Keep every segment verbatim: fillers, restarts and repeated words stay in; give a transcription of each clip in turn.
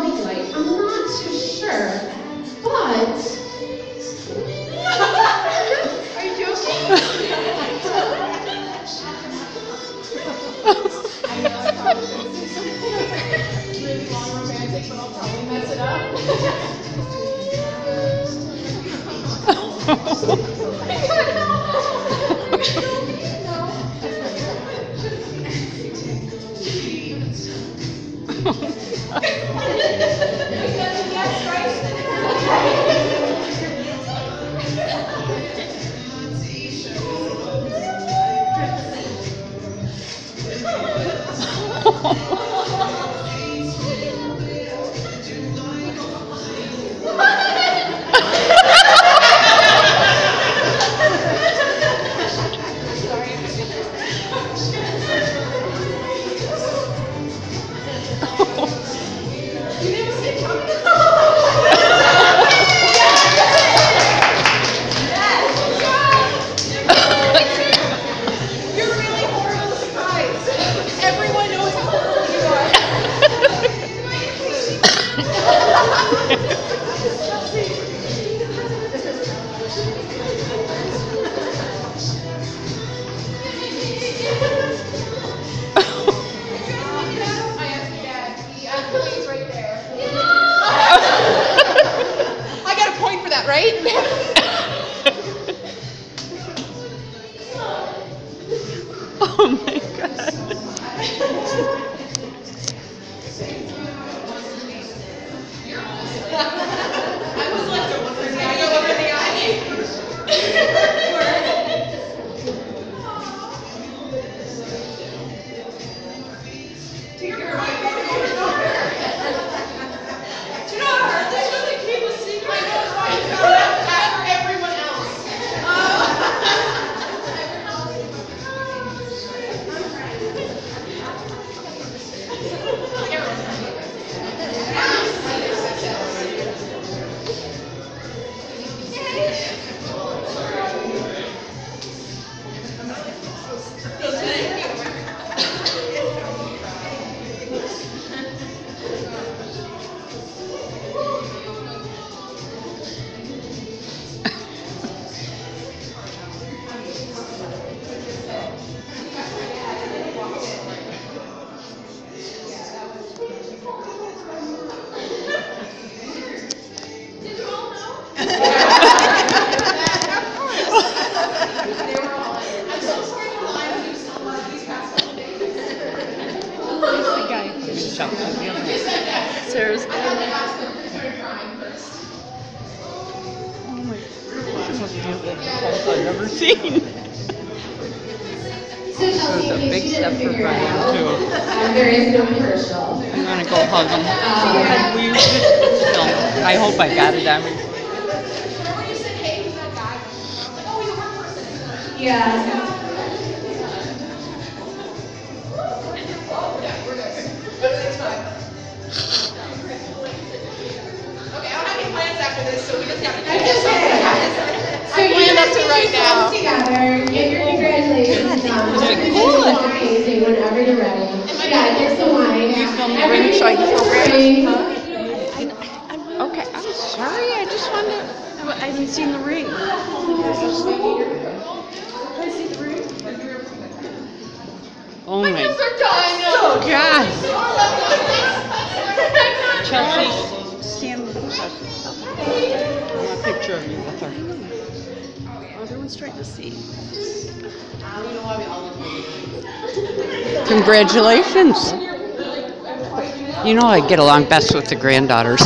light light. I'm not too sure, but... Are you joking? I know I probably say something really long romantic, but I'll probably mess it up. Yes, right? Right? Oh my God. I was like, don't look for the eye, go over the eye. Do you know what hurt? This was a kid with secret. I know it's why you found out after everyone else. Sarah's oh my gosh, I've never seen. This is a big step for Brian too. Um, there is no commercial. I'm gonna go hug him. Um, we no, I hope I got it on me. Remember when you said, hey, who's that guy? I was like, oh, he's a work person. Yeah. So we just have to do this. So you have to right now. Together, get your congratulations done. It's amazing whenever you're ready. Yeah, get some wine. You film the ring so I can huh? Okay, I'm sorry. I just wanted. I haven't seen the ring. Oh my. Oh God. Chelsea, stand with us. I want a picture of you with her. Oh, everyone's trying to see. Congratulations. You know I get along best with the granddaughters.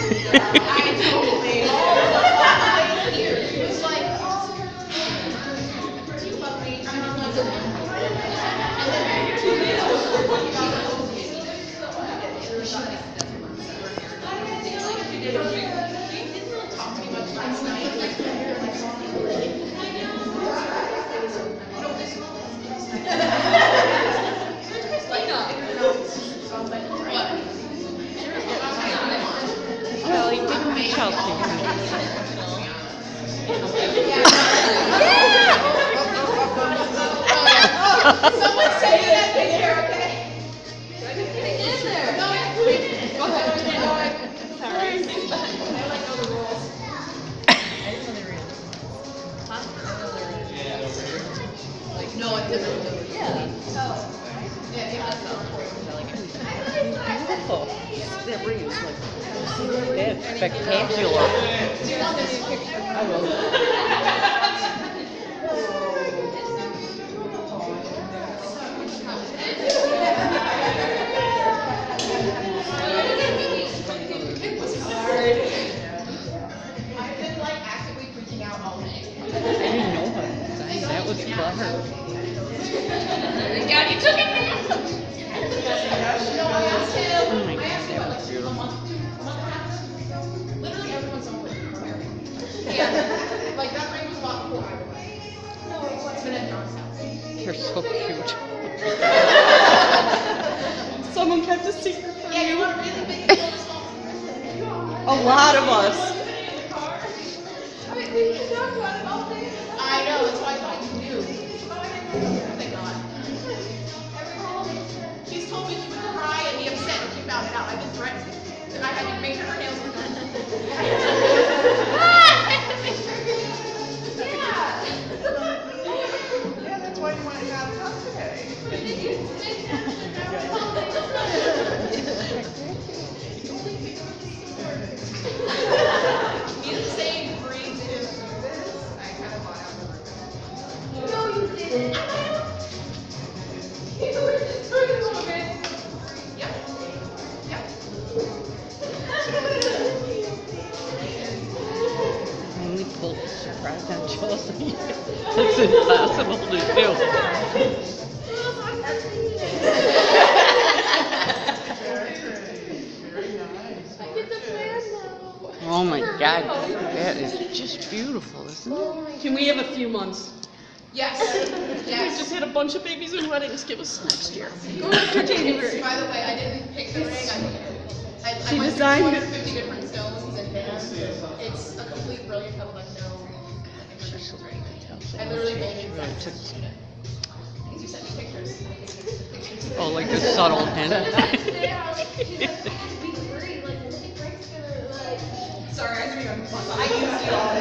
Someone send me that picture, okay? Go ahead. Yeah. Beautiful. That ring is like that's spectacular. I will. I've been like actively freaking out all day. I didn't know her. That was clever. God, you took it. No, I asked him. Oh my I asked him God, what, that was like beautiful. a month, two, a month and a half ago. Literally everyone's on with yeah, like that ring was bought before I was. No, it's been at John's house. You're so cute. Someone kept a secret from Yeah, you you. want a really big small. A lot of us. I know, that's why I thought you knew. Thank God. She's told me she would cry and be upset if she found it out. I've been threatened. I had to make sure her nails were done. Yeah, that's why you want to have fun today. He's the same breed that is this. I kind of bought out the No, you didn't. You were just doing a little bit. Yep. Yep. Only pulled a surprise on Chelsea. That's impossible to do. Oh my God, that is just beautiful, isn't it? Can we have a few months? Yes. We Yes. just had a bunch of babies and weddings. Give us next year. Go By after January. the way, I didn't pick the ring. I, I, I She went designed through it. two hundred fifty different stones, and it's a complete brilliant couple. Like no, I literally made it. Because you sent me pictures. Pictures. Oh, like a subtle hint. Sorry, I dream of I used you all.